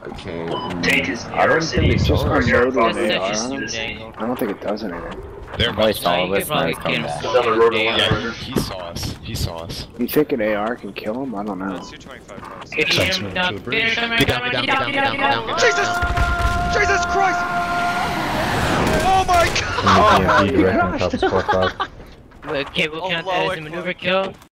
Okay. Take his I don't think city. they Just saw us. unload Fuck an it. AR Just on use him. this angle. I don't think it does anything. They're Probably about saw to. him. Let's not come He's back. on the road to Yeah, 100. he saw us. He saw us. You think an AR can kill him? I don't know. That's 225 close. Get Send him him down. to the bridge. Get Get down, get down, get down, get down, get down, get down. Jesus! Jesus Christ! Oh my god! DMP directing top squad 5. Okay, we'll count that Allahu as a maneuver kill.